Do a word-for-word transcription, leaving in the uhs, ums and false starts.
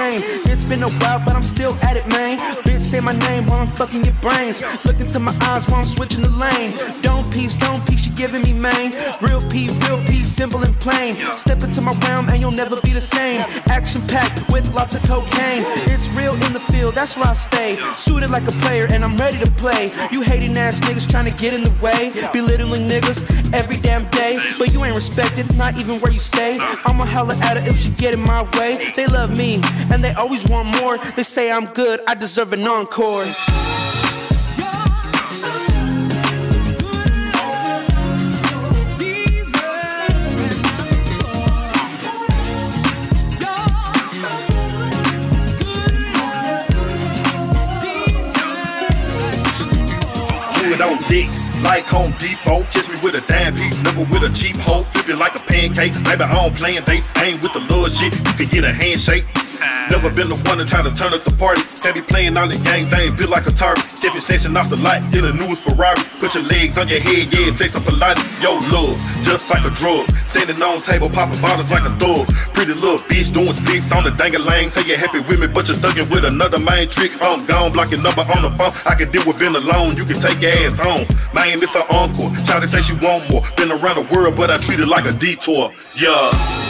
cocaine. It's been a while, but I'm still at it, man. Bitch, say my name while I'm fucking your brains. Look into my eyes while I'm switching the lane. Don't peace, don't peace, you giving me main. Real P, real P, simple and plain. Step into my realm and you'll never be the same. Action packed with lots of cocaine. It's real in the field, that's where I stay. Suited like a player and I'm ready to play. You hating ass niggas trying to get in the way. Belittling niggas every damn day. But you ain't respected, not even where you stay. I'ma holler at her if she get in my way. They love me and they always want more. They say I'm good, I deserve an encore. On dick, like Home Depot. Kiss me with a dime piece, never with a cheap hoe. Flip it like a pancake. Baby, I don't play and dates. Ain't with the little shit. You can get a handshake. Never been the one to try to turn up the party. Can't be playing all the games, I ain't built like a target. If you're snatching off the light in the newest Ferrari. Put your legs on your head, yeah, flex up a lot. Yo, love, just like a drug. Standing on table, popping bottles like a thug. Pretty little bitch doing splits on the dang-a-lang. Say you're happy with me, but you're thugging with another main trick. I'm gone, blocking number on the phone. I can deal with being alone, you can take your ass home. Man, it's her encore. Shawty say she want more. Been around the world, but I treat it like a detour. Yeah.